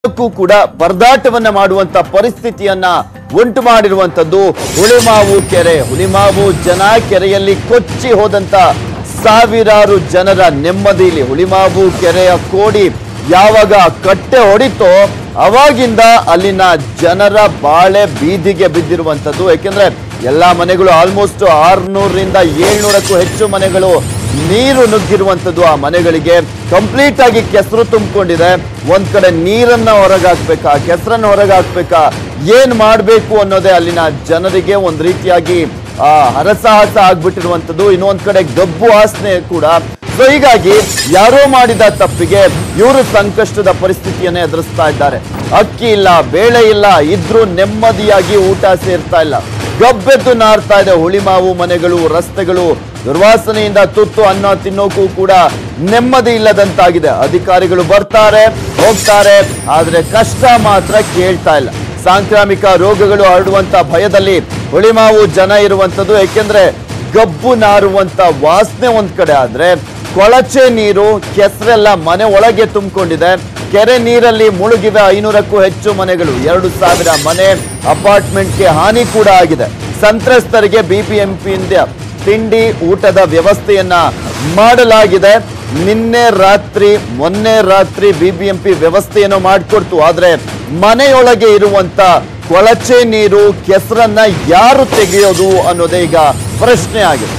ಕೂಡ ಪರದಾಟವನ್ನ ಮಾಡುವಂತ ಪರಿಸ್ಥಿತಿಯನ್ನ ಉಂಟು ಮಾಡಿರುವಂತದ್ದು ಹುಳಿಮಾವು ಕೆರೆ. ಹುಳಿಮಾವು ಜನ ಕೆರೆಯಲ್ಲಿ ಕೊಚ್ಚಿ ಹೋದಂತ ಸಾವಿರಾರು ಜನರ ನೆಮ್ಮದಿಲಿ ಹುಳಿಮಾವು ಕೆರೆಯ ಕೋಡಿ ಯಾವಾಗ ಕಟ್ಟೆ ಹೊಡಿತೋ ಅವಾಗಿಂದ ಅಲ್ಲಿನ ಜನರ ಬಾಳೆ ಬೀದಿಗೆ ಬಿದ್ದಿರುವಂತದ್ದು. ಯಾಕೆಂದ್ರೆ ಎಲ್ಲಾ ಮನೆಗಳು ಆಲ್ಮೋಸ್ಟ್ 600ರಿಂದ 700ಕ್ಕೂ ಹೆಚ್ಚು ಮನೆಗಳು ನೀರು ನುಗ್ಗಿರುವಂತದ್ದು. ಆ ಮನೆಗಳಿಗೆ ಕಂಪ್ಲೀಟ್ ಆಗಿ ಕೆಸರು ತುಂಬಿಕೊಂಡಿದೆ. ಒಂದ್ ಕಡೆ ನೀರನ್ನ ಹೊರಗಾಕ್ಬೇಕಾ, ಕೆಸರನ್ನ ಹೊರಗಾಕ್ಬೇಕಾ, ಏನ್ ಮಾಡ್ಬೇಕು ಅನ್ನೋದೇ ಅಲ್ಲಿನ ಜನರಿಗೆ ಒಂದ್ ರೀತಿಯಾಗಿ ಹರಸಾಹಸ ಆಗ್ಬಿಟ್ಟಿರುವಂತದ್ದು. ಇನ್ನೊಂದ್ ಕಡೆ ಗಬ್ಬು ವಾಸನೆ ಕೂಡ. ಸೊ ಹೀಗಾಗಿ ಯಾರೋ ಮಾಡಿದ ತಪ್ಪಿಗೆ ಇವರು ಸಂಕಷ್ಟದ ಪರಿಸ್ಥಿತಿಯನ್ನೇ ಎದುರಿಸ್ತಾ ಇದ್ದಾರೆ. ಅಕ್ಕಿ ಇಲ್ಲ, ಬೇಳೆ ಇಲ್ಲ, ಇದ್ರೂ ನೆಮ್ಮದಿಯಾಗಿ ಊಟ ಸೇರ್ತಾ ಇಲ್ಲ. ಗಬ್ಬೆದ್ದು ನಾರ್ತಾ ಇದೆ ಹುಳಿಮಾವು ಮನೆಗಳು, ರಸ್ತೆಗಳು. ದುರ್ವಾಸನೆಯಿಂದ ತುತ್ತು ಅನ್ನ ತಿನ್ನೋಕ್ಕೂ ಕೂಡ ನೆಮ್ಮದಿ ಇಲ್ಲದಂತಾಗಿದೆ. ಅಧಿಕಾರಿಗಳು ಬರ್ತಾರೆ ಹೋಗ್ತಾರೆ, ಆದ್ರೆ ಕಷ್ಟ ಮಾತ್ರ ಕೇಳ್ತಾ ಇಲ್ಲ. ಸಾಂಕ್ರಾಮಿಕ ರೋಗಗಳು ಹರಡುವಂತ ಭಯದಲ್ಲಿ ಹುಳಿಮಾವು ಜನ ಇರುವಂತದ್ದು. ಏಕೆಂದ್ರೆ ಗಬ್ಬು ನಾರುವಂತ ವಾಸನೆ ಒಂದ್ ಕಡೆ ಆದ್ರೆ ಕೊಳಚೆ ನೀರು, ಕೆಸರೆಲ್ಲ ಮನೆ ಒಳಗೆ ತುಂಬಿಕೊಂಡಿದೆ. ಕೆರೆ ನೀರಲ್ಲಿ ಮುಳುಗಿವೆ 500ಕ್ಕೂ ಹೆಚ್ಚು ಮನೆಗಳು. 2000 ಮನೆ, ಅಪಾರ್ಟ್ಮೆಂಟ್ಗೆ ಹಾನಿ ಕೂಡ ಆಗಿದೆ. ಸಂತ್ರಸ್ತರಿಗೆ ಬಿಬಿಎಂಪಿಯಿಂದ ತಿಂಡಿ ಊಟದ ವ್ಯವಸ್ಥೆಯನ್ನ ಮಾಡಲಾಗಿದೆ. ಮೊನ್ನೆ ರಾತ್ರಿ ಬಿಬಿಎಂಪಿ ವ್ಯವಸ್ಥೆಯನ್ನು ಮಾಡಿಕೊಡ್ತು. ಆದ್ರೆ ಮನೆಯೊಳಗೆ ಇರುವಂತ ಕೊಳಚೆ ನೀರು, ಕೆಸರನ್ನ ಯಾರು ತೆಗೆಯೋದು ಅನ್ನೋದೇ ಈಗ ಪ್ರಶ್ನೆ ಆಗಿದೆ.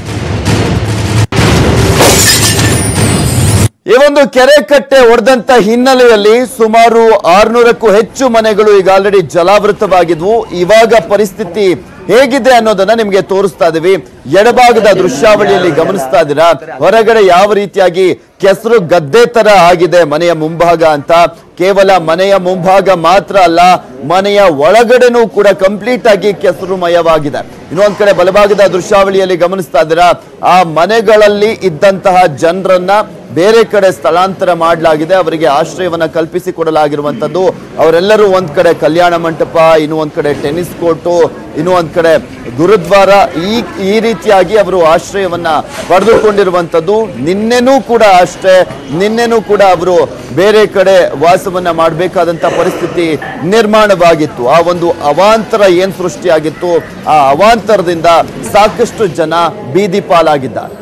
ಈ ಒಂದು ಕೆರೆ ಕಟ್ಟೆ ಒಡೆದಂತ ಹಿನ್ನೆಲೆಯಲ್ಲಿ ಸುಮಾರು 600ಕ್ಕೂ ಹೆಚ್ಚು ಮನೆಗಳು ಈಗ ಆಲ್ರೆಡಿ ಜಲಾವೃತವಾಗಿದ್ವು. ಇವಾಗ ಪರಿಸ್ಥಿತಿ ಹೇಗಿದೆ ಅನ್ನೋದನ್ನ ನಿಮ್ಗೆ ತೋರಿಸ್ತಾ ಇದೀವಿ. ಎಡಭಾಗದ ದೃಶ್ಯಾವಳಿಯಲ್ಲಿ ಗಮನಿಸ್ತಾ ಇದ್ದೀರಾ, ಹೊರಗಡೆ ಯಾವ ರೀತಿಯಾಗಿ ಕೆಸರು ಗದ್ದೆ ತರ ಆಗಿದೆ ಮನೆಯ ಮುಂಭಾಗ ಅಂತ. ಕೇವಲ ಮನೆಯ ಮುಂಭಾಗ ಮಾತ್ರ ಅಲ್ಲ, ಮನೆಯ ಒಳಗಡೆನೂ ಕೂಡ ಕಂಪ್ಲೀಟ್ ಆಗಿ ಕೆಸರು ಮಯವಾಗಿದೆ. ಇನ್ನೊಂದ್ ಕಡೆ ಬಲಭಾಗದ ದೃಶ್ಯಾವಳಿಯಲ್ಲಿ ಗಮನಿಸ್ತಾ ಇದ್ದೀರಾ, ಆ ಮನೆಗಳಲ್ಲಿ ಇದ್ದಂತಹ ಜನರನ್ನ ಬೇರೆ ಕಡೆ ಸ್ಥಳಾಂತರ ಮಾಡಲಾಗಿದೆ. ಅವರಿಗೆ ಆಶ್ರಯವನ್ನ ಕಲ್ಪಿಸಿ ಕೊಡಲಾಗಿರುವಂತದ್ದು. ಅವರೆಲ್ಲರೂ ಒಂದ್ ಕಡೆ ಕಲ್ಯಾಣ ಮಂಟಪ, ಇನ್ನು ಒಂದ್ ಕಡೆ ಟೆನ್ನಿಸ್ ಕೋರ್ಟು, ಇನ್ನು ಒಂದ್ ಕಡೆ ಗುರುದ್ವಾರ, ಈ ರೀತಿಯಾಗಿ ಅವರು ಆಶ್ರಯವನ್ನ ಪಡೆದುಕೊಂಡಿರುವಂತದ್ದು. ನಿನ್ನೆನೂ ಕೂಡ ಅಷ್ಟೇ, ನಿನ್ನೆನೂ ಕೂಡ ಅವರು ಬೇರೆ ಕಡೆ ವಾಸವನ್ನ ಮಾಡಬೇಕಾದಂತ ಪರಿಸ್ಥಿತಿ ನಿರ್ಮಾಣವಾಗಿತ್ತು. ಆ ಒಂದು ಅವಾಂತರ ಏನ್ ಸೃಷ್ಟಿಯಾಗಿತ್ತು, ಆ ಅವಾಂತರದಿಂದ ಸಾಕಷ್ಟು ಜನ ಬೀದಿ ಪಾಲಾಗಿದ್ದಾರೆ.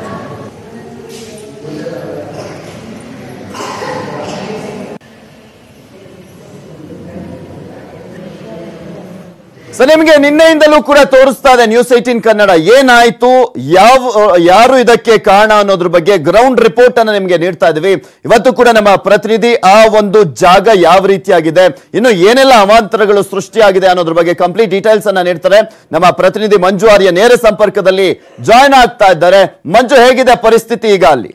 ಸೊ ನಿಮಗೆ ನಿನ್ನೆಯಿಂದಲೂ ಕೂಡ ತೋರಿಸ್ತಾ ಇದೆ ನ್ಯೂಸ್ 18 ಕನ್ನಡ. ಏನಾಯ್ತು, ಯಾರು ಇದಕ್ಕೆ ಕಾರಣ ಅನ್ನೋದ್ರ ಬಗ್ಗೆ ಗ್ರೌಂಡ್ ರಿಪೋರ್ಟ್ ಅನ್ನ ನಿಮ್ಗೆ ನೀಡ್ತಾ ಇದೀವಿ. ಇವತ್ತು ಕೂಡ ನಮ್ಮ ಪ್ರತಿನಿಧಿ ಆ ಒಂದು ಜಾಗ ಯಾವ ರೀತಿಯಾಗಿದೆ, ಇನ್ನು ಏನೆಲ್ಲ ಅವಾಂತರಗಳು ಸೃಷ್ಟಿಯಾಗಿದೆ ಅನ್ನೋದ್ರ ಬಗ್ಗೆ ಕಂಪ್ಲೀಟ್ ಡೀಟೇಲ್ಸ್ ಅನ್ನ ನೀಡ್ತಾರೆ. ನಮ್ಮ ಪ್ರತಿನಿಧಿ ಮಂಜು ಆರ್ಯ ನೇರ ಸಂಪರ್ಕದಲ್ಲಿ ಜಾಯ್ನ್ ಆಗ್ತಾ ಇದ್ದಾರೆ. ಮಂಜು, ಹೇಗಿದೆ ಪರಿಸ್ಥಿತಿ ಈಗ ಅಲ್ಲಿ?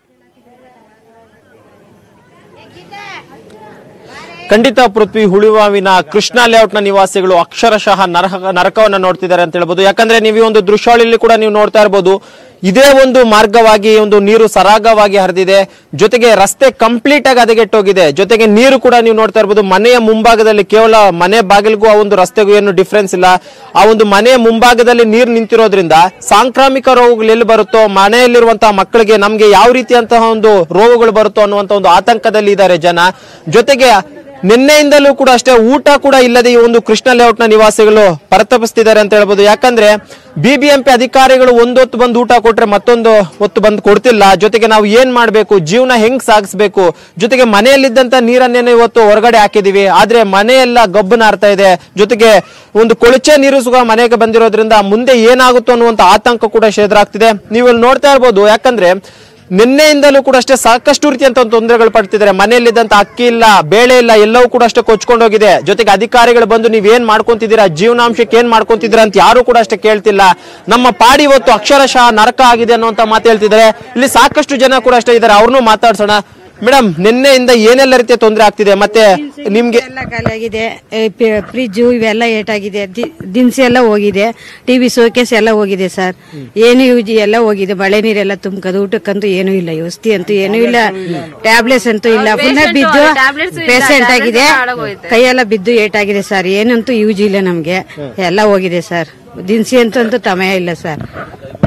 ಖಂಡಿತ ಪೃಥ್ವಿ, ಹುಳಿಮಾವಿನ ಕೃಷ್ಣ ಲೇಔಟ್ ನ ನಿವಾಸಿಗಳು ಅಕ್ಷರಶಃ ನರಕವನ್ನ ನೋಡ್ತಿದ್ದಾರೆ ಅಂತ ಹೇಳ್ಬೋದು. ಯಾಕಂದ್ರೆ ನೀವು ಈ ಒಂದು ದೃಶ್ಯಾವಳಿಯಲ್ಲಿ ಕೂಡ ನೀವು ನೋಡ್ತಾ ಇರಬಹುದು, ಇದೇ ಒಂದು ಮಾರ್ಗವಾಗಿ ಒಂದು ನೀರು ಸರಾಗವಾಗಿ ಹರಿದಿದೆ. ಜೊತೆಗೆ ರಸ್ತೆ ಕಂಪ್ಲೀಟ್ ಆಗಿ ಹದಗೆಟ್ಟೋಗಿದೆ. ಜೊತೆಗೆ ನೀರು ಕೂಡ ನೀವು ನೋಡ್ತಾ ಇರಬಹುದು, ಮನೆಯ ಮುಂಭಾಗದಲ್ಲಿ ಕೇವಲ ಮನೆ ಬಾಗಿಲಿಗೂ ಆ ಒಂದು ರಸ್ತೆಗೂ ಏನು ಡಿಫ್ರೆನ್ಸ್ ಇಲ್ಲ. ಆ ಒಂದು ಮನೆಯ ಮುಂಭಾಗದಲ್ಲಿ ನೀರು ನಿಂತಿರೋದ್ರಿಂದ ಸಾಂಕ್ರಾಮಿಕ ರೋಗಗಳು ಎಲ್ಲಿ ಬರುತ್ತೋ, ಮನೆಯಲ್ಲಿರುವಂತಹ ಮಕ್ಕಳಿಗೆ ನಮ್ಗೆ ಯಾವ ರೀತಿಯಂತಹ ಒಂದು ರೋಗಗಳು ಬರುತ್ತೋ ಅನ್ನುವಂತ ಒಂದು ಆತಂಕದಲ್ಲಿ ಇದ್ದಾರೆ ಜನ. ಜೊತೆಗೆ ನಿನ್ನೆಯಿಂದಲೂ ಕೂಡ ಅಷ್ಟೇ ಊಟ ಕೂಡ ಇಲ್ಲದೆ ಈ ಒಂದು ಕೃಷ್ಣ ಲೇಔಟ್ ನ ನಿವಾಸಿಗಳು ಪರಿತಪಿಸ್ತಿದ್ದಾರೆ ಅಂತ ಹೇಳ್ಬೋದು. ಯಾಕಂದ್ರೆ ಬಿಬಿಎಂಪಿ ಅಧಿಕಾರಿಗಳು ಒಂದೊತ್ತು ಬಂದು ಊಟ ಕೊಟ್ರೆ ಮತ್ತೊಂದು ಹೊತ್ತು ಬಂದು ಕೊಡ್ತಿಲ್ಲ. ಜೊತೆಗೆ ನಾವು ಏನ್ ಮಾಡ್ಬೇಕು, ಜೀವನ ಹೆಂಗ್ ಸಾಗಿಸ್ಬೇಕು, ಜೊತೆಗೆ ಮನೆಯಲ್ಲಿದ್ದಂತ ನೀರನ್ನೇನೋ ಇವತ್ತು ಹೊರಗಡೆ ಹಾಕಿದೀವಿ, ಆದ್ರೆ ಮನೆಯೆಲ್ಲ ಗಬ್ಬು ನಾರ್ತಾ ಇದೆ. ಜೊತೆಗೆ ಒಂದು ಕೊಳಚೆ ನೀರು ಸುಗ ಮನೆಗೆ ಬಂದಿರೋದ್ರಿಂದ ಮುಂದೆ ಏನಾಗುತ್ತೋ ಅನ್ನುವಂತ ಆತಂಕ ಕೂಡ ಎದುರಾಗ್ತಿದೆ. ನೀವು ಇಲ್ಲಿ ನೋಡ್ತಾ ಇರ್ಬೋದು. ಯಾಕಂದ್ರೆ ನಿನ್ನೆಯಿಂದಲೂ ಕೂಡ ಅಷ್ಟೇ ಸಾಕಷ್ಟು ರೀತಿಯಂತ ತೊಂದರೆಗಳು ಪಡ್ತಿದ್ದಾರೆ. ಮನೆಯಲ್ಲಿದ್ದಂತ ಅಕ್ಕಿ ಇಲ್ಲ, ಬೇಳೆ ಇಲ್ಲ, ಎಲ್ಲವೂ ಕೂಡ ಅಷ್ಟೇ ಕೊಚ್ಕೊಂಡೋಗಿದೆ. ಜೊತೆಗೆ ಅಧಿಕಾರಿಗಳು ಬಂದು ನೀವೇನ್ ಮಾಡ್ಕೊಂತಿದ್ದೀರಾ, ಜೀವನಾಂಶಕ್ಕೆ ಏನ್ ಮಾಡ್ಕೊಂತಿದ್ದೀರಾ ಅಂತ ಯಾರು ಕೂಡ ಅಷ್ಟೇ ಕೇಳ್ತಿಲ್ಲ. ನಮ್ಮ ಪಾಡಿ ಇವತ್ತು ಅಕ್ಷರಶಃ ನರಕ ಆಗಿದೆ ಅನ್ನುವಂತ ಮಾತು ಹೇಳ್ತಿದ್ದಾರೆ. ಇಲ್ಲಿ ಸಾಕಷ್ಟು ಜನ ಕೂಡ ಅಷ್ಟೇ ಇದ್ದಾರೆ, ಅವ್ರನ್ನೂ ಮಾತಾಡ್ಸೋಣ. ಮೇಡಮ್, ನಿನ್ನೆಯಿಂದ ಏನೆಲ್ಲ ರೀತಿಯ ತೊಂದರೆ ಆಗ್ತಿದೆ? ಮತ್ತೆ ನಿಮ್ಗೆ ಎಲ್ಲ ಖಾಲಿ ಆಗಿದೆ, ಫ್ರಿಜ್ ಇವೆಲ್ಲ ಏಟಾಗಿದೆ, ದಿನಸಿ ಎಲ್ಲ ಹೋಗಿದೆ, ಟಿವಿ ಶೋಕೇಸ್ ಎಲ್ಲ ಹೋಗಿದೆ ಸರ್. ಏನು ಯೂಸ್ ಎಲ್ಲ ಹೋಗಿದೆ. ಮಳೆ ನೀರೆಲ್ಲ ತುಂಬ್ಕದು, ಊಟಕ್ಕಂತೂ ಏನೂ ಇಲ್ಲ, ಔಷಧಿ ಅಂತೂ ಏನೂ ಇಲ್ಲ, ಟ್ಯಾಬ್ಲೆಟ್ಸ್ ಅಂತೂ ಇಲ್ಲ. ಪುನಃ ಬಿದ್ದು ಪೇಷಂಟ್ ಆಗಿದೆ, ಕೈಯೆಲ್ಲ ಬಿದ್ದು ಏಟಾಗಿದೆ ಸರ್. ಏನಂತೂ ಯೂಸ್ ಇಲ್ಲ ನಮ್ಗೆ, ಎಲ್ಲ ಹೋಗಿದೆ ಸರ್. ದಿನಸಿ ಅಂತೂ ತಮಯ ಇಲ್ಲ ಸರ್.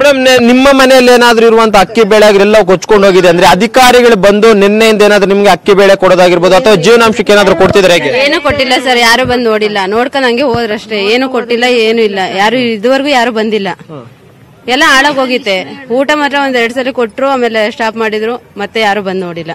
ಮೇಡಮ್ ನಿಮ್ಮ ಮನೆಯಲ್ಲಿ ಏನಾದ್ರೂ ಇರುವಂತ ಅಕ್ಕಿ ಬೇಳೆ ಎಲ್ಲ ಕೊಚ್ಕೊಂಡು ಹೋಗಿದೆ ಅಂದ್ರೆ ಅಧಿಕಾರಿಗಳು ಬಂದು ನಿನ್ನೆಯಿಂದ ಏನಾದ್ರು ನಿಮ್ಗೆ ಅಕ್ಕಿ ಬೇಳೆ ಕೊಡೋದಾಗಿರ್ಬೋದು ಅಥವಾ ಜೀವನಾಂಶಕ್ಕೆ ಏನಾದ್ರು ಕೊಡ್ತಿದ್ರೆ ಹೇಗೆ? ಏನು ಕೊಟ್ಟಿಲ್ಲ ಸರ್, ಯಾರು ಬಂದು ನೋಡಿಲ್ಲ, ನೋಡ್ಕೊಂಡ್ ಹಂಗೆ ಹೋದ್ರಷ್ಟೇ, ಏನು ಕೊಟ್ಟಿಲ್ಲ, ಏನು ಇಲ್ಲ, ಯಾರು ಇದುವರೆಗೂ ಯಾರು ಬಂದಿಲ್ಲ, ಎಲ್ಲ ಹಾಳಾಗೋಗಿತ್ತೆ. ಊಟ ಮಾತ್ರ ಒಂದ್ 2 ಸಲ ಕೊಟ್ರು, ಆಮೇಲೆ ಸ್ಟಾಪ್ ಮಾಡಿದ್ರು, ಮತ್ತೆ ಯಾರು ಬಂದು ನೋಡಿಲ್ಲ.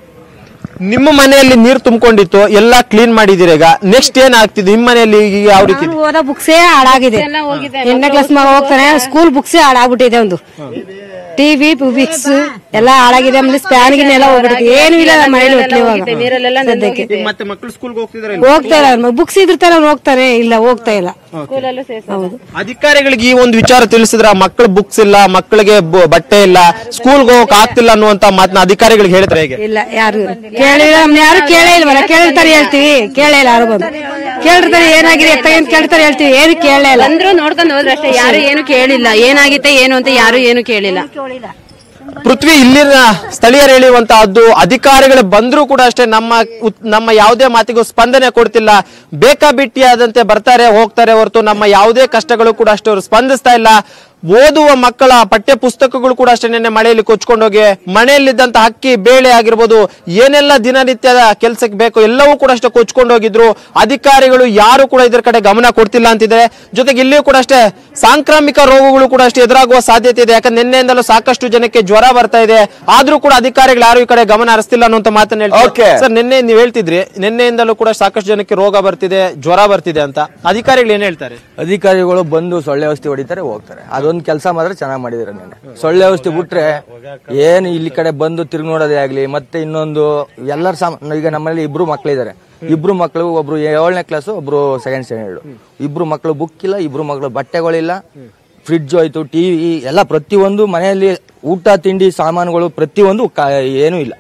ನಿಮ್ಮ ಮನೆಯಲ್ಲಿ ನೀರು ತುಂಬಿಕೊಂಡಿತ್ತು, ಎಲ್ಲ ಕ್ಲೀನ್ ಮಾಡಿದಿರ, ಈಗ ನೆಕ್ಸ್ಟ್ ಏನ್ ಆಗ್ತಿದೆ ನಿಮ್ಮ ಮನೆಯಲ್ಲಿ? ಯಾವ ರೀತಿ ಬುಕ್ಸೇ ಹಾಳಾಗಿದೆ, 8ನೇ ಕ್ಲಾಸ್ ಮಗ ಹೋಗ್ತಾನೆ, ಸ್ಕೂಲ್ ಬುಕ್ಸೇ ಹಾಳಾಗ್ಬಿಟ್ಟಿದೆ, ಒಂದು ಟಿವಿ ಬುಕ್ಸ್ ಎಲ್ಲ ಹಾಳಾಗಿದೆ, ಆಮೇಲೆ ಸ್ಪ್ಯಾನ್ ಗಿನ್ ಎಲ್ಲ ಹೋಗ್ಬಿಟ್ಟಿದೆ, ಏನು ಇಲ್ಲ ನಮ್ಮ ಮನೇಲಿ ಸದ್ಯಕ್ಕೆ. ಮತ್ತೆ ಮಕ್ಕಳು ಸ್ಕೂಲ್ಗೆ ಹೋಗ್ತಾ ಇಲ್ಲ, ಬುಕ್ಸ್ ಇದ್ರ ತರ ಹೋಗ್ತಾರೆ, ಇಲ್ಲ ಹೋಗ್ತಾ ಇಲ್ಲ. ಹೌದು, ಅಧಿಕಾರಿಗಳಿಗೆ ಈ ಒಂದು ವಿಚಾರ ತಿಳಿಸಿದ್ರ ಮಕ್ಕಳು ಬುಕ್ಸ್ ಇಲ್ಲ, ಮಕ್ಕಳಿಗೆ ಬಟ್ಟೆ ಇಲ್ಲ, ಸ್ಕೂಲ್ಗೆ ಹೋಗಕ್ ಆಗ್ತಿಲ್ಲ ಅನ್ನುವಂತ ಮಾತನ್ನ ಅಧಿಕಾರಿಗಳಿಗೆ ಹೇಳಿದ್ರೆ ಹೇಗೆ? ಇಲ್ಲ, ಯಾರು ಕೇಳಿಲ್ಲ, ಯಾರು ಕೇಳೇ ಇಲ್ವಲ್ಲ, ಕೇಳಿರ್ತಾರೆ ಹೇಳ್ತೀವಿ, ಕೇಳೇ ಇಲ್ಲ, ಯಾರು ಬಂದು ಕೇಳಿರ್ತಾರೆ ಏನಾಗಿದೆ ಅಂತ ಕೇಳ್ತಾರೆ ಹೇಳ್ತೀವಿ, ಏನು ಕೇಳೇ ಇಲ್ಲ, ಅಂದ್ರೂ ನೋಡ್ಕೊಂಡು ಹೋದ್ರೆ ಅಷ್ಟೇ, ಯಾರು ಏನು ಕೇಳಿಲ್ಲ, ಏನಾಗಿದೆ ಏನು ಅಂತ ಯಾರು ಏನು ಕೇಳಿಲ್ಲ. ಪೃಥ್ವಿ, ಇಲ್ಲಿನ ಸ್ಥಳೀಯರು ಹೇಳುವಂತಹದ್ದು ಅಧಿಕಾರಿಗಳು ಬಂದ್ರೂ ಕೂಡ ಅಷ್ಟೇ ನಮ್ಮ ಯಾವುದೇ ಮಾತಿಗೂ ಸ್ಪಂದನೆ ಕೊಡ್ತಿಲ್ಲ, ಬೇಕಾಬಿಟ್ಟಿಯಾದಂತೆ ಬರ್ತಾರೆ ಹೋಗ್ತಾರೆ ಹೊರತು ನಮ್ಮ ಯಾವುದೇ ಕಷ್ಟಗಳು ಕೂಡ ಅಷ್ಟೇ ಅವರು ಸ್ಪಂದಿಸ್ತಾ ಇಲ್ಲ. ಓದುವ ಮಕ್ಕಳ ಪಠ್ಯ ಪುಸ್ತಕಗಳು ಕೂಡ ಅಷ್ಟೇ ನಿನ್ನೆ ಮಳೆಯಲ್ಲಿ ಕೊಚ್ಕೊಂಡೋಗಿ, ಮನೆಯಲ್ಲಿದ್ದಂತ ಅಕ್ಕಿ ಬೇಳೆ ಆಗಿರ್ಬೋದು, ಏನೆಲ್ಲ ದಿನನಿತ್ಯದ ಕೆಲಸಕ್ಕೆ ಬೇಕು ಎಲ್ಲವೂ ಕೂಡ ಅಷ್ಟೇ ಕೊಚ್ಕೊಂಡೋಗಿದ್ರು. ಅಧಿಕಾರಿಗಳು ಯಾರು ಕೂಡ ಇದ್ರ ಕಡೆ ಗಮನ ಕೊಡ್ತಿಲ್ಲ ಅಂತಿದ್ರೆ. ಜೊತೆಗೆ ಇಲ್ಲಿಯೂ ಕೂಡ ಅಷ್ಟೇ ಸಾಂಕ್ರಾಮಿಕ ರೋಗಗಳು ಕೂಡ ಅಷ್ಟೇ ಎದುರಾಗುವ ಸಾಧ್ಯತೆ ಇದೆ, ಯಾಕಂದ್ರೆ ನಿನ್ನೆಯಿಂದಲೂ ಸಾಕಷ್ಟು ಜನಕ್ಕೆ ಜ್ವರ ಬರ್ತಾ ಇದೆ, ಆದ್ರೂ ಕೂಡ ಅಧಿಕಾರಿಗಳು ಯಾರು ಈ ಕಡೆ ಗಮನ ಹರಿಸ್ತಿಲ್ಲ ಅನ್ನುವಂತ ಮಾತನ್ನ ಹೇಳ್ತಾರೆ. ಸರ್, ನಿನ್ನೆ ನೀವು ಹೇಳ್ತಿದ್ರಿ ನಿನ್ನೆಯಿಂದಲೂ ಕೂಡ ಸಾಕಷ್ಟು ಜನಕ್ಕೆ ರೋಗ ಬರ್ತಿದೆ, ಜ್ವರ ಬರ್ತಿದೆ ಅಂತ, ಅಧಿಕಾರಿಗಳು ಏನ್ ಹೇಳ್ತಾರೆ? ಅಧಿಕಾರಿಗಳು ಬಂದು ಸೊಳ್ಳೆ ಔಷಧಿ ಹೊಡಿತಾರೆ, ಹೋಗ್ತಾರೆ. ಅದೊಂದು ಕೆಲಸ ಮಾತ್ರ ಚೆನ್ನಾಗಿ ಮಾಡಿದಾರೆ. ನೆನೆ ಸೊಳ್ಳೆ ಔಷಧಿ ಬಿಟ್ರೆ ಏನು ಇಲ್ಲಿ ಕಡೆ ಬಂದು ತಿರುಗಿ ನೋಡೋದೇ ಆಗ್ಲಿ. ಮತ್ತೆ ಇನ್ನೊಂದು ಎಲ್ಲರ ಈಗ ನಮ್ಮಲ್ಲಿ 2 ಮಕ್ಳಿದ್ದಾರೆ, 2 ಮಕ್ಳು, ಒಬ್ರು 7ನೇ ಕ್ಲಾಸ್, ಒಬ್ರು 2nd ಸ್ಟ್ಯಾಂಡರ್ಡ್. 2 ಮಕ್ಳು ಬುಕ್ ಇಲ್ಲ, 2 ಮಕ್ಳು ಬಟ್ಟೆಗಳಿಲ್ಲ, ಫ್ರಿಡ್ಜ್ ಹೋಯ್ತು, ಟಿವಿ ಎಲ್ಲ ಪ್ರತಿಯೊಂದು ಮನೆಯಲ್ಲಿ ಊಟ ತಿಂಡಿ ಸಾಮಾನುಗಳು ಪ್ರತಿಯೊಂದು ಏನೂ ಇಲ್ಲ.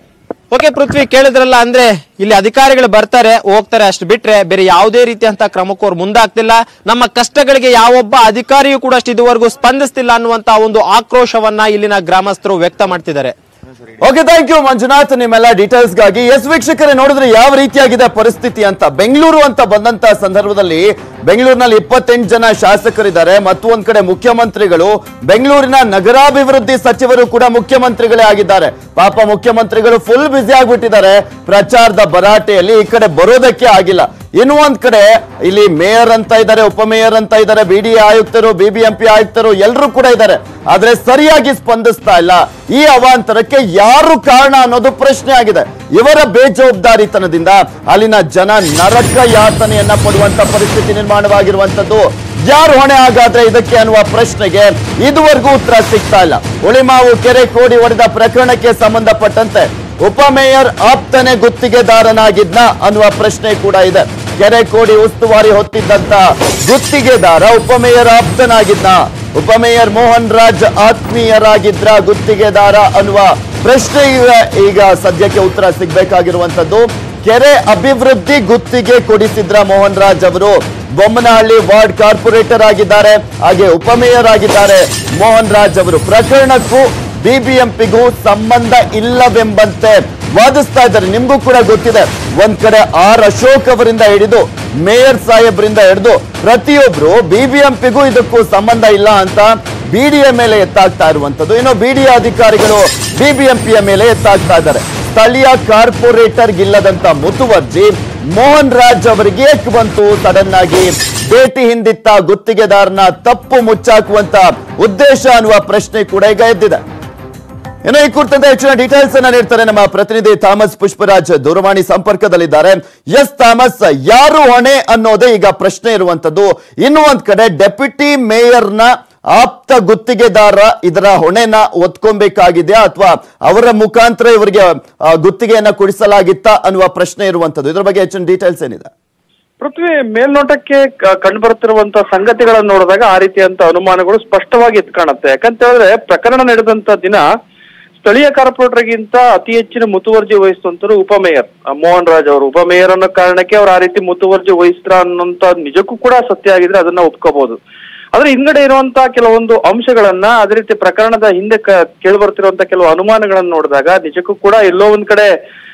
ಓಕೆ ಪೃಥ್ವಿ, ಕೇಳಿದ್ರಲ್ಲ, ಅಂದ್ರೆ ಇಲ್ಲಿ ಅಧಿಕಾರಿಗಳು ಬರ್ತಾರೆ ಹೋಗ್ತಾರೆ, ಅಷ್ಟು ಬಿಟ್ರೆ ಬೇರೆ ಯಾವುದೇ ರೀತಿಯಂತ ಕ್ರಮಕ್ಕೂ ಅವ್ರು ಮುಂದಾಗ್ತಿಲ್ಲ. ನಮ್ಮ ಕಷ್ಟಗಳಿಗೆ ಯಾವೊಬ್ಬ ಅಧಿಕಾರಿಯೂ ಕೂಡ ಅಷ್ಟು ಇದುವರೆಗೂ ಸ್ಪಂದಿಸ್ತಿಲ್ಲ ಅನ್ನುವಂತ ಒಂದು ಆಕ್ರೋಶವನ್ನ ಇಲ್ಲಿನ ಗ್ರಾಮಸ್ಥರು ವ್ಯಕ್ತ ಮಾಡ್ತಿದ್ದಾರೆ. ಓಕೆ, ಥ್ಯಾಂಕ್ ಯು ಮಂಜುನಾಥ್ ನಿಮ್ಮೆಲ್ಲ ಡೀಟೇಲ್ಸ್ ಗಾಗಿ. ವೀಕ್ಷಕರೇ, ನೋಡಿದ್ರೆ ಯಾವ ರೀತಿಯಾಗಿದೆ ಪರಿಸ್ಥಿತಿ ಅಂತ. ಬೆಂಗಳೂರು ಅಂತ ಬಂದಂತ ಸಂದರ್ಭದಲ್ಲಿ ಬೆಂಗಳೂರಿನಲ್ಲಿ 28 ಜನ ಶಾಸಕರಿದ್ದಾರೆ, ಮತ್ತು ಒಂದ್ ಕಡೆ ಮುಖ್ಯಮಂತ್ರಿಗಳು, ಬೆಂಗಳೂರಿನ ನಗರಾಭಿವೃದ್ಧಿ ಸಚಿವರು ಕೂಡ ಮುಖ್ಯಮಂತ್ರಿಗಳೇ ಆಗಿದ್ದಾರೆ. ಪಾಪ ಮುಖ್ಯಮಂತ್ರಿಗಳು ಫುಲ್ ಬ್ಯುಸಿ ಆಗ್ಬಿಟ್ಟಿದ್ದಾರೆ ಪ್ರಚಾರದ ಭರಾಟೆಯಲ್ಲಿ, ಈ ಕಡೆ ಬರೋದಕ್ಕೆ ಆಗಿಲ್ಲ. ಇನ್ನು ಒಂದ್ ಕಡೆ ಇಲ್ಲಿ ಮೇಯರ್ ಅಂತ ಇದ್ದಾರೆ, ಉಪಮೇಯರ್ ಅಂತ ಇದ್ದಾರೆ, BDA ಆಯುಕ್ತರು, BBMP ಆಯುಕ್ತರು ಎಲ್ಲರೂ ಕೂಡ ಇದ್ದಾರೆ, ಆದ್ರೆ ಸರಿಯಾಗಿ ಸ್ಪಂದಿಸ್ತಾ ಇಲ್ಲ. ಈ ಅವಾಂತರಕ್ಕೆ ಯಾರು ಕಾರಣ ಅನ್ನೋದು ಪ್ರಶ್ನೆ ಆಗಿದೆ. ಇವರ ಬೇಜವಾಬ್ದಾರಿತನದಿಂದ ಅಲ್ಲಿನ ಜನ ನರಕ ಯಾತನೆಯನ್ನ ಪಡುವಂತ ಪರಿಸ್ಥಿತಿ ನಿರ್ಮಾಣವಾಗಿರುವಂತದ್ದು. ಯಾರು ಹೊಣೆ ಹಾಗಾದ್ರೆ ಇದಕ್ಕೆ ಅನ್ನುವ ಪ್ರಶ್ನೆಗೆ ಇದುವರೆಗೂ ಉತ್ತರ ಸಿಗ್ತಾ ಇಲ್ಲ. ಹುಳಿಮಾವು ಕೆರೆ ಕೋಡಿ ಹೊಡೆದ ಪ್ರಕರಣಕ್ಕೆ ಸಂಬಂಧಪಟ್ಟಂತೆ ಉಪಮೇಯರ್ ಆಪ್ತನೇ ಗುತ್ತಿಗೆದಾರನಾಗಿದ್ನ ಅನ್ನುವ ಪ್ರಶ್ನೆ ಕೂಡ ಇದೆ. ಕೆರೆ ಕೋಡಿ ಉಸ್ತುವಾರಿ ಹೊತ್ತಿದ್ದಂತ ಗುತ್ತಿಗೆದಾರ ಉಪಮೇಯರ್ ಆಪ್ತನಾಗಿದ್ನ, ಉಪಮೇಯರ್ ಮೋಹನ್ ರಾಜ್ ಆತ್ಮೀಯರಾಗಿದ್ರ ಗುತ್ತಿಗೆದಾರ ಅನ್ನುವ ಪ್ರಶ್ನೆ ಈಗ ಸದ್ಯಕ್ಕೆ ಉತ್ತರ ಸಿಗ್ಬೇಕಾಗಿರುವಂತದ್ದು. ಕೆರೆ ಅಭಿವೃದ್ಧಿ ಗುತ್ತಿಗೆ ಕೊಡಿಸಿದ್ರ ಮೋಹನ್ ರಾಜ್ ಅವರು ಬೊಮ್ಮನಹಳ್ಳಿ ವಾರ್ಡ್ ಕಾರ್ಪೊರೇಟರ್ ಆಗಿದ್ದಾರೆ, ಹಾಗೆ ಉಪಮೇಯರ್ ಆಗಿದ್ದಾರೆ ಮೋಹನ್ ರಾಜ್ ಅವರು. ಪ್ರಕರಣಕ್ಕೂ BBMPಗೂ ಸಂಬಂಧ ಇಲ್ಲವೆಂಬಂತೆ ವಾದಿಸ್ತಾ ಇದ್ದಾರೆ. ನಿಮ್ಗೂ ಕೂಡ ಗೊತ್ತಿದೆ, ಒಂದ್ ಕಡೆ R ಅಶೋಕ್ ಅವರಿಂದ ಹಿಡಿದು ಮೇಯರ್ ಸಾಹೇಬ್ರಿಂದ ಹಿಡಿದು ಪ್ರತಿಯೊಬ್ರು BBMPಗೂ ಇದಕ್ಕೂ ಸಂಬಂಧ ಇಲ್ಲ ಅಂತ BDA ಮೇಲೆ ಎತ್ತಾಗ್ತಾ ಇರುವಂತದ್ದು. ಇನ್ನು BDA ಅಧಿಕಾರಿಗಳು BBMPಯ ಮೇಲೆ ಎತ್ತಾಗ್ತಾ ಇದ್ದಾರೆ. ಸ್ಥಳೀಯ ಕಾರ್ಪೊರೇಟರ್ ಗಿಲ್ಲದಂತ ಮುತುವರ್ಜಿ ಮೋಹನ್ ರಾಜ್ ಅವರಿಗೆ ಏಕೆ ಬಂತು ಸಡನ್ ಆಗಿ? ಭೇಟಿ ಹಿಂದಿತ್ತ ಗುತ್ತಿಗೆದಾರನ ತಪ್ಪು ಮುಚ್ಚಾಕುವಂತ ಉದ್ದೇಶ ಅನ್ನುವ ಪ್ರಶ್ನೆ ಕೂಡ ಈಗ ಎದ್ದಿದೆ. ಇನ್ನು ಈ ಕುರಿತಂತೆ ಹೆಚ್ಚಿನ ಡೀಟೇಲ್ಸ್ ಅನ್ನ ನೀಡ್ತಾರೆ ನಮ್ಮ ಪ್ರತಿನಿಧಿ ಥಾಮಸ್ ಪುಷ್ಪರಾಜ್ ದೂರವಾಣಿ ಸಂಪರ್ಕದಲ್ಲಿದ್ದಾರೆ. ಎಸ್ ಥಾಮಸ್, ಯಾರು ಹೊಣೆ ಅನ್ನೋದೇ ಈಗ ಪ್ರಶ್ನೆ ಇರುವಂತದ್ದು. ಇನ್ನು ಒಂದ್ ಕಡೆ ಡೆಪ್ಯೂಟಿ ಮೇಯರ್ನ ಆಪ್ತ ಗುತ್ತಿಗೆದಾರ ಇದರ ಹೊಣೆನ ಒತ್ಕೊಬೇಕಾಗಿದೆಯಾ ಅಥವಾ ಅವರ ಮುಖಾಂತರ ಇವರಿಗೆ ಗುತ್ತಿಗೆಯನ್ನ ಕೊಡಿಸಲಾಗಿತ್ತ ಅನ್ನುವ ಪ್ರಶ್ನೆ ಇರುವಂತದ್ದು. ಇದ್ರ ಬಗ್ಗೆ ಹೆಚ್ಚಿನ ಡೀಟೇಲ್ಸ್ ಏನಿದೆ? ಪೃಥ್ವಿ, ಮೇಲ್ನೋಟಕ್ಕೆ ಕಂಡು ಬರುತ್ತಿರುವಂತಹ ಸಂಗತಿಗಳನ್ನು ನೋಡಿದಾಗ ಆ ರೀತಿಯಂತ ಅನುಮಾನಗಳು ಸ್ಪಷ್ಟವಾಗಿ ಎದ್ದು ಕಾಣುತ್ತೆ. ಯಾಕಂತ ಹೇಳಿದ್ರೆ ಪ್ರಕರಣ ನಡೆದಂತ ದಿನ ಸ್ಥಳೀಯ ಕಾರ್ಪೊರೇಟರ್ಗಿಂತ ಅತಿ ಹೆಚ್ಚಿನ ಮುತುವರ್ಜಿ ವಹಿಸುವಂತರು ಉಪಮೇಯರ್ ಮೋಹನ್ ರಾಜ್ ಅವರು. ಉಪಮೇಯರ್ ಅನ್ನೋ ಕಾರಣಕ್ಕೆ ಅವ್ರು ಆ ರೀತಿ ಮುತುವರ್ಜಿ ವಹಿಸ್ತಾರ ಅನ್ನೋಂತ ನಿಜಕ್ಕೂ ಕೂಡ ಸತ್ಯ ಆಗಿದ್ರೆ ಅದನ್ನ ಒಪ್ಕೋಬಹುದು. ಆದ್ರೆ ಹಿಂಗಡೆ ಇರುವಂತಹ ಕೆಲವೊಂದು ಅಂಶಗಳನ್ನ, ಅದೇ ರೀತಿ ಪ್ರಕರಣದ ಹಿಂದೆ ಕೇಳಿ ಬರ್ತಿರುವಂತಹ ಕೆಲವು ಅನುಮಾನಗಳನ್ನ ನೋಡಿದಾಗ ನಿಜಕ್ಕೂ ಕೂಡ ಎಲ್ಲೋ ಒಂದ್ ಕಡೆ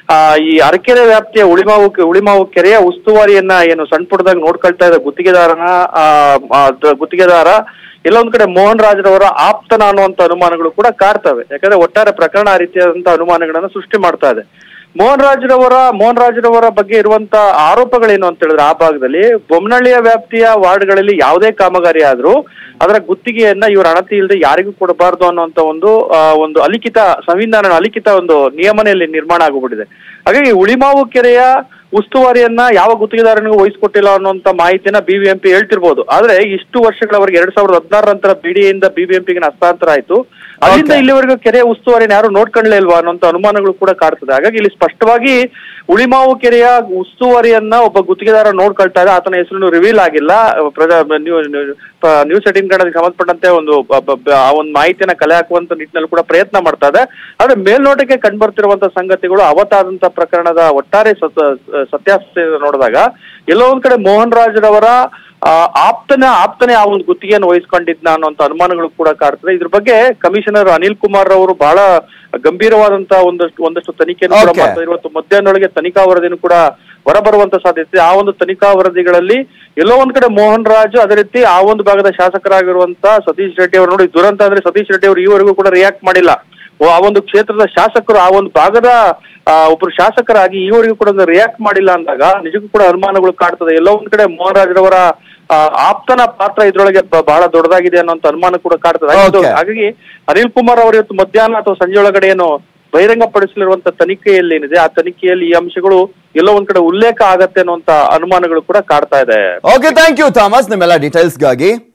ಈ ಅರಕೆರೆ ವ್ಯಾಪ್ತಿಯ ಉಳಿಮಾವು ಕೆರೆಯ ಉಸ್ತುವಾರಿಯನ್ನ ಏನು ಸಣ್ಣ ಪುಟ್ಟದಾಗ ನೋಡ್ಕೊಳ್ತಾ ಇದ್ದ ಗುತ್ತಿಗೆದಾರ ಎಲ್ಲೊಂದ್ ಕಡೆ ಮೋಹನ್ ರಾಜ್ರವರ ಆಪ್ತನ ಅನ್ನುವಂತ ಅನುಮಾನಗಳು ಕೂಡ ಕಾಡ್ತವೆ. ಯಾಕಂದ್ರೆ ಒಟ್ಟಾರೆ ಪ್ರಕರಣ ಆ ರೀತಿಯಾದಂತಹ ಅನುಮಾನಗಳನ್ನ ಸೃಷ್ಟಿ ಮಾಡ್ತಾ ಇದೆ. ಮೋಹನ್ ರಾಜ್ರವರ ಬಗ್ಗೆ ಇರುವಂತ ಆರೋಪಗಳೇನು ಅಂತ ಹೇಳಿದ್ರೆ, ಆ ಭಾಗದಲ್ಲಿ ಬೊಮ್ಮನಹಳ್ಳಿಯ ವ್ಯಾಪ್ತಿಯ ವಾರ್ಡ್ಗಳಲ್ಲಿ ಯಾವುದೇ ಕಾಮಗಾರಿ ಆದ್ರೂ ಅದರ ಗುತ್ತಿಗೆಯನ್ನ ಇವರು ಅಣತಿ ಇಲ್ಲದೆ ಯಾರಿಗೂ ಕೊಡಬಾರ್ದು ಅನ್ನುವಂತ ಒಂದು ಸಂವಿಧಾನ ಅಲಿಖಿತ ಒಂದು ನಿಯಮನೆಯಲ್ಲಿ ನಿರ್ಮಾಣ ಆಗಿಬಿಟ್ಟಿದೆ. ಹಾಗಾಗಿ ಉಳಿಮಾವು ಕೆರೆಯ ಉಸ್ತುವಾರಿಯನ್ನ ಯಾವ ಗುತ್ತಿಗೆದಾರನಿಗೂ ವಹಿಸ್ಕೊಟ್ಟಿಲ್ಲ ಅನ್ನುವಂತ ಮಾಹಿತಿಯನ್ನ ಬಿಬಿಎಂಪಿ ಹೇಳ್ತಿರ್ಬೋದು. ಆದ್ರೆ ಇಷ್ಟು ವರ್ಷಗಳವರೆಗೆ 2016 ನಂತರ ಬಿಡಿಎಯಿಂದ ಬಿಬಿಎಂಪಿಗೆ ಹಸ್ತಾಂತರ ಆಯ್ತು. ಅಲ್ಲಿಂದ ಇಲ್ಲಿವರೆಗೂ ಕೆರೆಯ ಉಸ್ತುವಾರಿನ ಯಾರು ನೋಡ್ಕೊಳ್ಳೇ ಇಲ್ವಾ ಅನ್ನೋಂತ ಅನುಮಾನಗಳು ಕೂಡ ಕಾಡ್ತದೆ. ಹಾಗಾಗಿ ಇಲ್ಲಿ ಸ್ಪಷ್ಟವಾಗಿ ಉಳಿಮಾವು ಕೆರೆಯ ಉಸ್ತುವಾರಿಯನ್ನ ಒಬ್ಬ ಗುತ್ತಿಗೆದಾರ ನೋಡ್ಕೊಳ್ತಾ ಇದೆ. ಆತನ ಹೆಸರು ರಿವೀಲ್ ಆಗಿಲ್ಲ. ನ್ಯೂಸ್ 18 ಕನ್ನಡಕ್ಕೆ ಸಂಬಂಧಪಟ್ಟಂತೆ ಒಂದು ಮಾಹಿತಿಯನ್ನ ಕಲೆ ಹಾಕುವಂತ ನಿಟ್ಟಿನಲ್ಲಿ ಕೂಡ ಪ್ರಯತ್ನ ಮಾಡ್ತಾ ಇದೆ. ಆದ್ರೆ ಮೇಲ್ನೋಟಕ್ಕೆ ಕಂಡುಬರ್ತಿರುವಂತ ಸಂಗತಿಗಳು ಅವತ್ತಾದಂತ ಪ್ರಕರಣದ ಒಟ್ಟಾರೆ ಸತ್ಯಾಸತ್ಯ ನೋಡಿದಾಗ ಎಲ್ಲೋ ಒಂದ್ ಕಡೆ ಮೋಹನ್ ರಾಜ್ರವರ ಆಪ್ತನೇ ಆ ಒಂದು ಗುತ್ತಿಗೆಯನ್ನು ವಹಿಸ್ಕೊಂಡಿದ್ನ ಅನ್ನೋಂತ ಅನುಮಾನಗಳು ಕೂಡ ಕಾಡ್ತದೆ. ಇದ್ರ ಬಗ್ಗೆ ಕಮಿಷನರ್ ಅನಿಲ್ ಕುಮಾರ್ ಅವರು ಬಹಳ ಗಂಭೀರವಾದಂತ ಒಂದಷ್ಟು ತನಿಖೆಯನ್ನು ಕೂಡ ಮಾಡ್ತಾರೆ. ಇವತ್ತು ಮಧ್ಯಾಹ್ನದೊಳಗೆ ತನಿಖಾ ವರದಿನೂ ಕೂಡ ಹೊರಬರುವಂತ ಸಾಧ್ಯತೆ. ಆ ಒಂದು ತನಿಖಾ ವರದಿಗಳಲ್ಲಿ ಎಲ್ಲೋ ಒಂದ್ ಕಡೆ ಮೋಹನ್ ರಾಜ್, ಅದೇ ರೀತಿ ಆ ಒಂದು ಭಾಗದ ಶಾಸಕರಾಗಿರುವಂತ ಸತೀಶ್ ರೆಡ್ಡಿ ಅವರು, ನೋಡಿ ದುರಂತ ಅಂದ್ರೆ ಸತೀಶ್ ರೆಡ್ಡಿ ಅವರು ಈವರೆಗೂ ಕೂಡ ರಿಯಾಕ್ಟ್ ಮಾಡಿಲ್ಲ. ಆ ಒಂದು ಕ್ಷೇತ್ರದ ಶಾಸಕರು, ಆ ಒಂದು ಭಾಗದ ಒಬ್ರು ಶಾಸಕರಾಗಿ ಈವರೆಗೂ ಕೂಡ ರಿಯಾಕ್ಟ್ ಮಾಡಿಲ್ಲ ಅಂದಾಗ ನಿಜಕ್ಕೂ ಕೂಡ ಅನುಮಾನಗಳು ಕಾಡ್ತದೆ. ಎಲ್ಲೋ ಒಂದ್ ಕಡೆ ಮೋಹನ್ ರಾಜ್ರವರ ಆಪ್ತನ ಪಾತ್ರ ಇದ್ರೊಳಗೆ ಬಹಳ ದೊಡ್ಡದಾಗಿದೆ ಅನ್ನೋಂತ ಅನುಮಾನ ಕೂಡ ಕಾಡ್ತದೆ. ಹಾಗಾಗಿ ಅನಿಲ್ ಕುಮಾರ್ ಅವರು ಇವತ್ತು ಮಧ್ಯಾಹ್ನ ಅಥವಾ ಸಂಜೆ ಒಳಗಡೆ ಏನು ಬಹಿರಂಗಪಡಿಸಲಿರುವಂತ ತನಿಖೆಯಲ್ಲಿ ಏನಿದೆ, ಆ ತನಿಖೆಯಲ್ಲಿ ಈ ಅಂಶಗಳು ಎಲ್ಲೋ ಒಂದ್ ಕಡೆ ಉಲ್ಲೇಖ ಆಗತ್ತೆ ಅನ್ನುವಂತ ಅನುಮಾನಗಳು ಕೂಡ ಕಾಡ್ತಾ ಇದೆ. ಓಕೆ, ಥ್ಯಾಂಕ್ ಯು ಥಾಮಸ್ ನಿಮ್ಮೆಲ್ಲ ಡೀಟೇಲ್ಸ್ಗಾಗಿ.